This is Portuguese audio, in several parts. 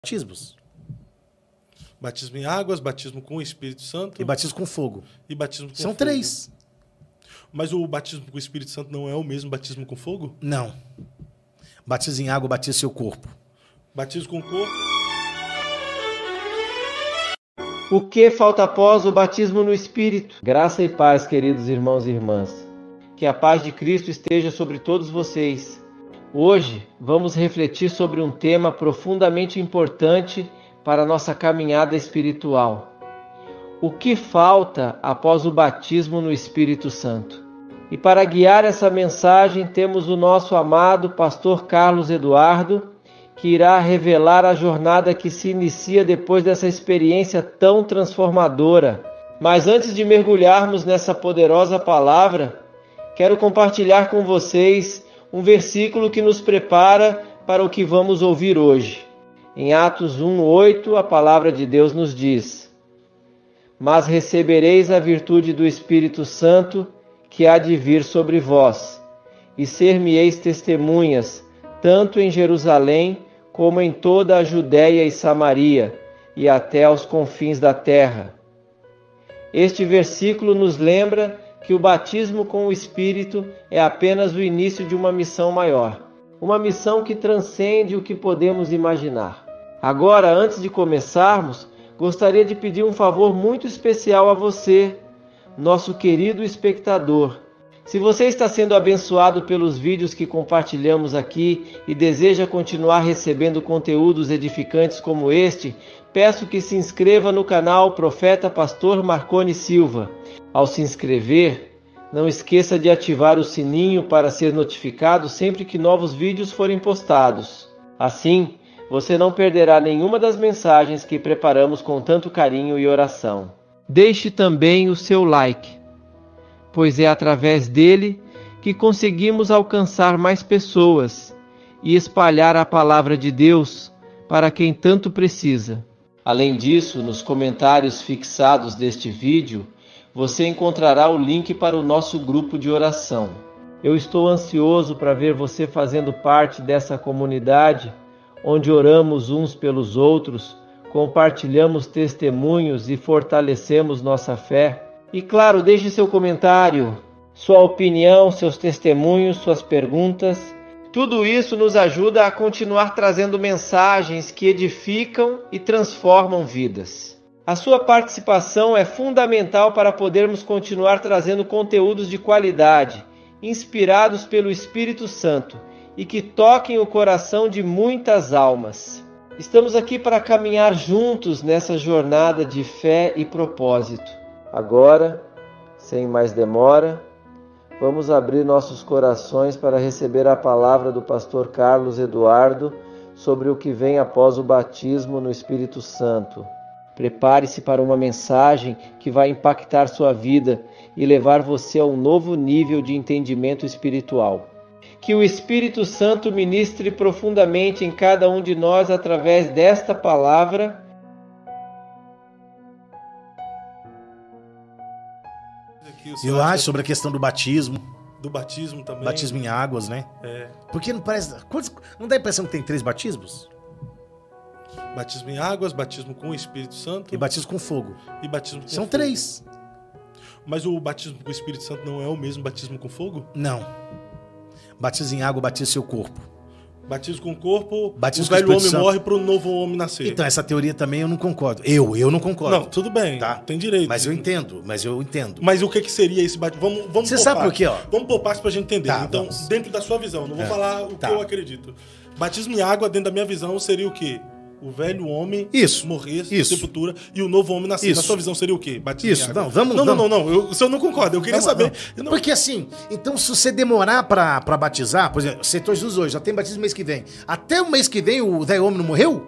Batismos. Batismo em águas, batismo com o Espírito Santo. E batismo com fogo. E batismo com São fogo. 3. Mas o batismo com o Espírito Santo não é o mesmo batismo com fogo? Não. Batismo em água, batiza seu corpo. Batismo com corpo. O que falta após o batismo no Espírito? Graça e paz, queridos irmãos e irmãs. Que a paz de Cristo esteja sobre todos vocês. Hoje vamos refletir sobre um tema profundamente importante para a nossa caminhada espiritual. O que falta após o batismo no Espírito Santo? E para guiar essa mensagem temos o nosso amado pastor Carlos Eduardo, que irá revelar a jornada que se inicia depois dessa experiência tão transformadora. Mas antes de mergulharmos nessa poderosa palavra, quero compartilhar com vocês um versículo que nos prepara para o que vamos ouvir hoje. Em Atos 1:8, a palavra de Deus nos diz: Mas recebereis a virtude do Espírito Santo que há de vir sobre vós, e ser-me-eis testemunhas, tanto em Jerusalém como em toda a Judéia e Samaria, e até aos confins da terra. Este versículo nos lembra que o batismo com o Espírito é apenas o início de uma missão maior, uma missão que transcende o que podemos imaginar. Agora, antes de começarmos, gostaria de pedir um favor muito especial a você, nosso querido espectador. Se você está sendo abençoado pelos vídeos que compartilhamos aqui e deseja continuar recebendo conteúdos edificantes como este, peço que se inscreva no canal Profeta Pastor Marconi Silva. Ao se inscrever, não esqueça de ativar o sininho para ser notificado sempre que novos vídeos forem postados. Assim, você não perderá nenhuma das mensagens que preparamos com tanto carinho e oração. Deixe também o seu like, pois é através dele que conseguimos alcançar mais pessoas e espalhar a palavra de Deus para quem tanto precisa. Além disso, nos comentários fixados deste vídeo, você encontrará o link para o nosso grupo de oração. Eu estou ansioso para ver você fazendo parte dessa comunidade, onde oramos uns pelos outros, compartilhamos testemunhos e fortalecemos nossa fé. E claro, deixe seu comentário, sua opinião, seus testemunhos, suas perguntas. Tudo isso nos ajuda a continuar trazendo mensagens que edificam e transformam vidas. A sua participação é fundamental para podermos continuar trazendo conteúdos de qualidade, inspirados pelo Espírito Santo e que toquem o coração de muitas almas. Estamos aqui para caminhar juntos nessa jornada de fé e propósito. Agora, sem mais demora, vamos abrir nossos corações para receber a palavra do pastor Carlos Eduardo sobre o que vem após o batismo no Espírito Santo. Prepare-se para uma mensagem que vai impactar sua vida e levar você a um novo nível de entendimento espiritual. Que o Espírito Santo ministre profundamente em cada um de nós através desta palavra. Eu acho sobre a questão do batismo. Do batismo também. Batismo em águas, né? É. Porque não parece. Não dá a impressão que tem 3 batismos? Batismo em águas, batismo com o Espírito Santo. E batismo com fogo. E batismo com São fogo. 3. Mas o batismo com o Espírito Santo não é o mesmo batismo com fogo? Não. Batismo em água, batiza seu corpo. Batismo com o corpo, batismo o velho com o homem Santo. morre para o novo homem nascer. Então, essa teoria também eu não concordo. Eu não concordo. Não, tudo bem, tá? Tem direito. Mas eu entendo. Mas o que seria esse batismo? Vamos Você sabe por quê, ó? Vamos por partes pra gente entender. Tá, então, vamos. dentro da sua visão, não vou falar o que eu acredito. Batismo em água, dentro da minha visão, seria o quê? O velho homem morrer, sepultura, e o novo homem nascer. Na sua visão seria o quê? Batismo em água. Não. O senhor não concorda. Eu queria saber. Não. Porque assim, então se você demorar pra batizar, por exemplo, Setor Jesus hoje, já tem batismo mês que vem. Até o mês que vem o velho homem não morreu?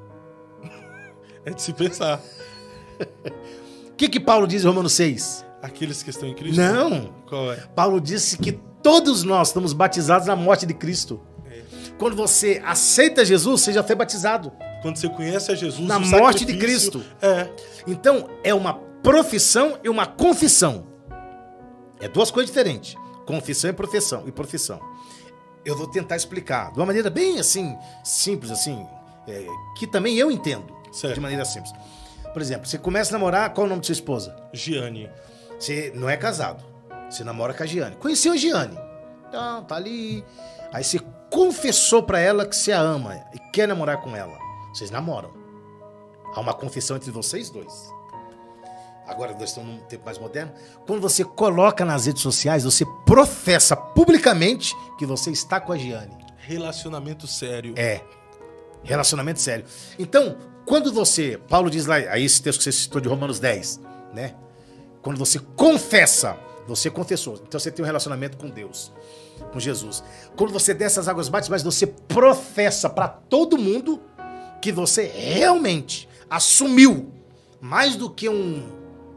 É de se pensar. O que Paulo diz em Romanos 6? Aqueles que estão em Cristo? Não. Qual é? Paulo disse que todos nós estamos batizados na morte de Cristo. Quando você aceita Jesus, você já foi batizado. Quando você conhece a Jesus, na morte de Cristo. É. Então, é uma profissão e uma confissão. É 2 coisas diferentes. Confissão e profissão. Eu vou tentar explicar de uma maneira bem assim, simples assim. que também eu entendo, certo, de maneira simples. Por exemplo, você começa a namorar, qual é o nome de sua esposa? Giane. Você não é casado, você namora com a Giane. Conheceu a Giane, então tá ali, aí você confessou pra ela que você a ama e quer namorar com ela. Vocês namoram. Há uma confissão entre vocês dois. Agora nós estamos num tempo mais moderno. Quando você coloca nas redes sociais, você professa publicamente que você está com a Giane. Relacionamento sério. Relacionamento sério. Então, quando você... Paulo diz lá, aí esse texto que você citou de Romanos 10, né? Quando você confessa, você confessou. Então você tem um relacionamento com Deus, com Jesus. Quando você desce as águas batismais, você professa para todo mundo que você realmente assumiu mais do que um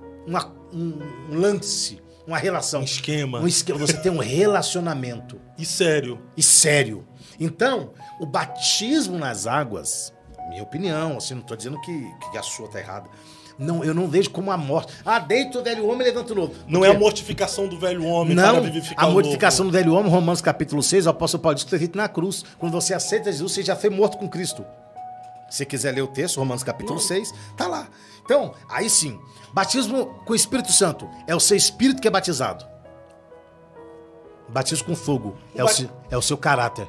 lance, uma relação. Um esquema. Você tem um relacionamento. E sério. Então, o batismo nas águas, minha opinião, assim, não estou dizendo que a sua está errada. Não, eu não vejo como a morte. Deita o velho homem e levanta o novo. Não é a mortificação do velho homem para vivificar o novo. A mortificação do velho homem, Romanos capítulo 6, o apóstolo Paulo diz que foi feito na cruz. Quando você aceita Jesus, você já foi morto com Cristo. Se você quiser ler o texto, Romanos capítulo 6, tá lá. Então, aí sim, batismo com o Espírito Santo é o seu espírito que é batizado. Batismo com fogo é o seu caráter.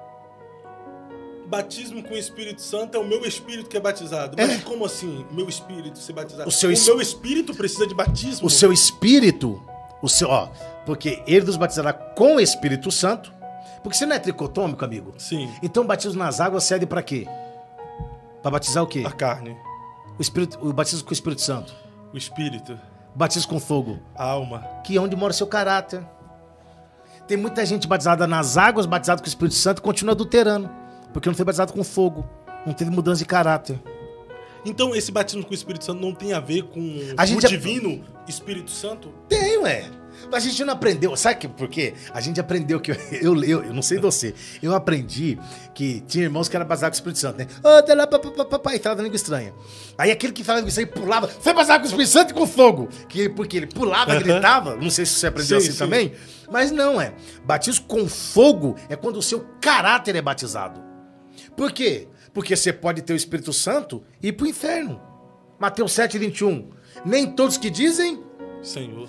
Batismo com o Espírito Santo é o meu espírito que é batizado. Mas como assim, meu espírito ser batizado? O meu espírito precisa de batismo. O seu espírito, porque ele nos batizará com o Espírito Santo. Porque você não é tricotômico, amigo? Sim. Então o batismo nas águas serve pra quê? Pra batizar o quê? A carne. O batismo com o Espírito Santo. O espírito. O batismo com fogo. A alma. Que é onde mora o seu caráter. Tem muita gente batizada nas águas, batizada com o Espírito Santo e continua adulterando. Porque não foi batizado com fogo. Não teve mudança de caráter. Então esse batismo com o Espírito Santo não tem a ver com o divino Espírito Santo? Tem, ué. Mas a gente não aprendeu. Sabe por quê? A gente aprendeu que... Eu não sei você. Eu aprendi que tinha irmãos que eram batizados com o Espírito Santo, né? E falava língua estranha. Aí aquele que falava língua estranha pulava. Foi batizado com o Espírito Santo e com fogo. Porque ele pulava, gritava. Não sei se você aprendeu assim também. Mas não, batismo com fogo é quando o seu caráter é batizado. Por quê? Porque você pode ter o Espírito Santo e ir pro inferno. Mateus 7:21. Nem todos que dizem... Senhor.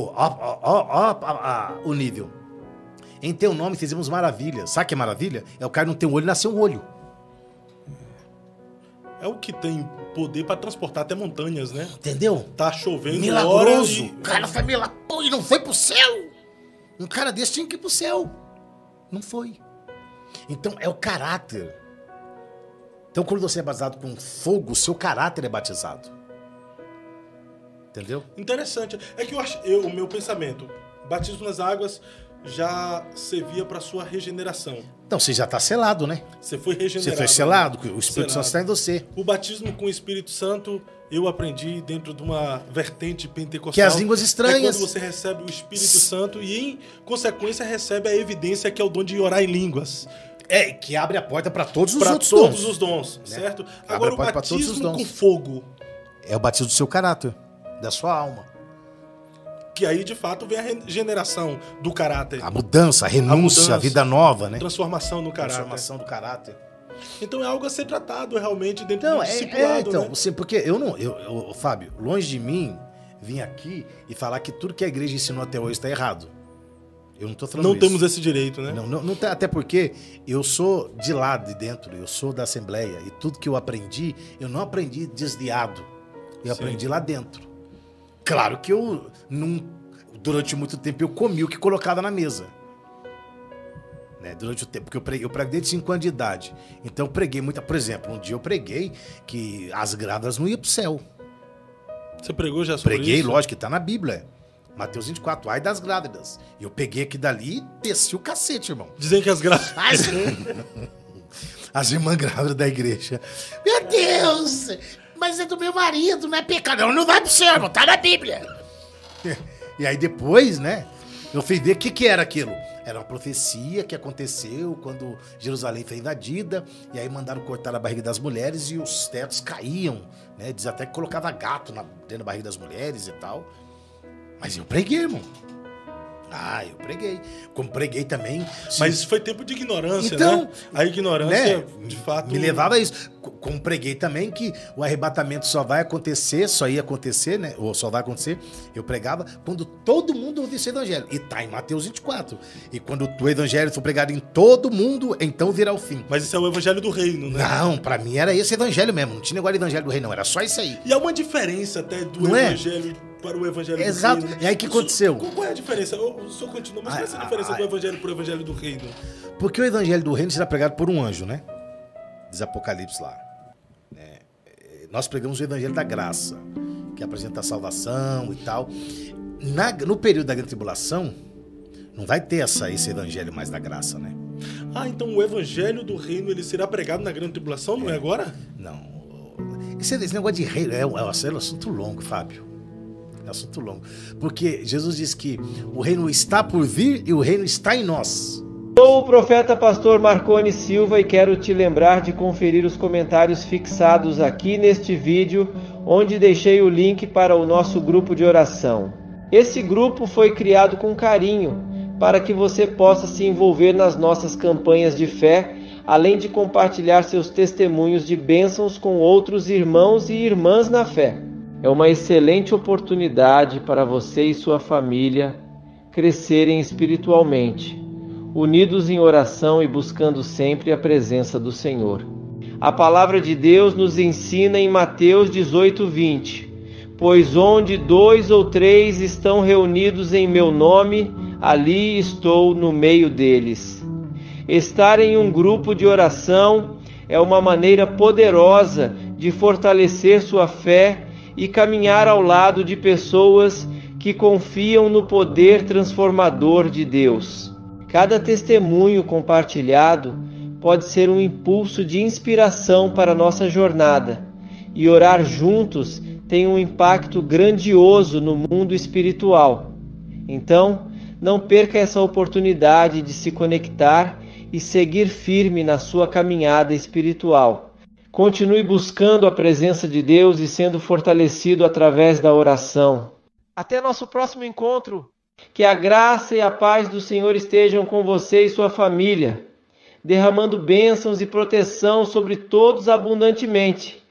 O nível. Em teu nome fizemos maravilhas. Sabe o que é maravilha? É o cara não ter um olho e nascer um olho. É o que tem poder pra transportar até montanhas, né? Entendeu? Tá chovendo. Milagroso. O cara foi milagroso e não foi pro céu. Um cara desse tinha que ir pro céu. Não foi. Então é o caráter. Então quando você é batizado com fogo, o seu caráter é batizado. Entendeu? Interessante. É que o meu pensamento, batismo nas águas já servia para sua regeneração. Então, você já está selado, né? Você foi regenerado. Você foi selado, o Espírito Santo está em você. O batismo com o Espírito Santo, eu aprendi dentro de uma vertente pentecostal. Que é as línguas estranhas. É quando você recebe o Espírito Santo e, em consequência, recebe a evidência que é o dom de orar em línguas. Que abre a porta para todos os dons. Certo? Né? Agora, o batismo com fogo. É o batismo do seu caráter, da sua alma. Que aí, de fato, vem a regeneração do caráter. A mudança, a renúncia, a vida nova, né? Transformação no caráter. Transformação do caráter. Então é algo a ser tratado realmente dentro do discipulado, então, né? Você, porque Fábio, longe de mim vir aqui e falar que tudo que a igreja ensinou até hoje está errado. Eu não estou falando isso. Não temos esse direito, né? Não, até porque eu sou de lá de dentro, eu sou da Assembleia e tudo que eu aprendi, eu não aprendi desviado. Eu aprendi lá dentro. Claro que durante muito tempo eu comi o que colocava na mesa. Né? Durante o tempo, porque eu prego desde 5 anos de idade. Então eu preguei muita... Por exemplo, um dia eu preguei que as grávidas não iam pro céu. Você pregou já sobre isso? Preguei, lógico, que tá na Bíblia. Mateus 24, ai das grávidas. E eu peguei aqui dali e desci o cacete, irmão. Dizem que as grávidas... As irmãs grávidas da igreja. Meu Deus! Mas é do meu marido, não é pecado. Não vai pro céu, irmão, tá na Bíblia. E aí depois, né, eu fui ver o que era aquilo. Era uma profecia que aconteceu quando Jerusalém foi invadida, e aí mandaram cortar a barriga das mulheres e os tetos caíam, né? Diz até que colocava gato dentro da barriga das mulheres e tal. Mas eu preguei, irmão. Eu preguei. Como preguei também. Mas isso foi tempo de ignorância, então, né? A ignorância, de fato... Me levava a isso. Como preguei também que o arrebatamento só vai acontecer, só ia acontecer, né? Ou só vai acontecer, eu pregava quando todo mundo ouvisse o evangelho. E tá em Mateus 24. E quando o evangelho for pregado em todo mundo, então virá o fim. Mas isso é o evangelho do reino, né? Não, pra mim era esse evangelho mesmo. Não tinha negócio de evangelho do reino, não. Era só isso aí. E há uma diferença até do evangelho... para o evangelho Exato. do reino. E aí o que aconteceu? Qual é a diferença? O senhor continua, mas qual é a diferença do evangelho para o evangelho do reino? Porque o evangelho do reino será pregado por um anjo, né? Diz Apocalipse lá. Nós pregamos o evangelho da graça, que apresenta a salvação e tal. No período da grande tribulação, não vai ter esse evangelho mais da graça, né? Então o evangelho do reino ele será pregado na grande tribulação, não é agora? Não. Esse negócio de reino é um assunto longo, Fábio. É um assunto longo. Porque Jesus diz que o reino está por vir e o reino está em nós. Sou o profeta pastor Marconi Silva e quero te lembrar de conferir os comentários fixados aqui neste vídeo, onde deixei o link para o nosso grupo de oração. Esse grupo foi criado com carinho para que você possa se envolver nas nossas campanhas de fé, além de compartilhar seus testemunhos de bênçãos com outros irmãos e irmãs na fé. É uma excelente oportunidade para você e sua família crescerem espiritualmente, unidos em oração e buscando sempre a presença do Senhor. A palavra de Deus nos ensina em Mateus 18:20: pois onde 2 ou 3 estão reunidos em meu nome, ali estou no meio deles. Estar em um grupo de oração é uma maneira poderosa de fortalecer sua fé e caminhar ao lado de pessoas que confiam no poder transformador de Deus. Cada testemunho compartilhado pode ser um impulso de inspiração para a nossa jornada, e orar juntos tem um impacto grandioso no mundo espiritual. Então, não perca essa oportunidade de se conectar e seguir firme na sua caminhada espiritual. Continue buscando a presença de Deus e sendo fortalecido através da oração. Até nosso próximo encontro. Que a graça e a paz do Senhor estejam com você e sua família, derramando bênçãos e proteção sobre todos abundantemente.